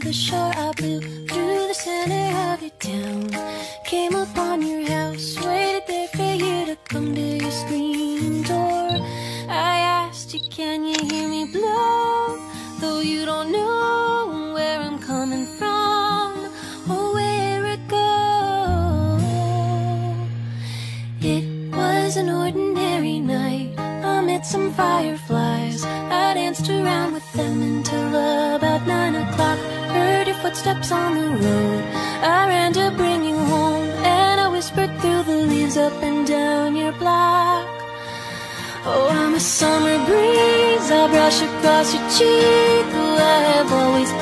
the shore, I blew through the center of your town. Came upon your house, waited there for you to come to your screen door. I asked you, can you hear me blow? Though you don't know where I'm coming from or where it goes. It was an ordinary night. I met some fireflies. I danced around with them until about 9 o'clock. Heard your footsteps on the road. I ran to bring you home, and I whispered through the leaves up and down your block. Oh, I'm a summer breeze, I brush across your cheek. Oh, I have always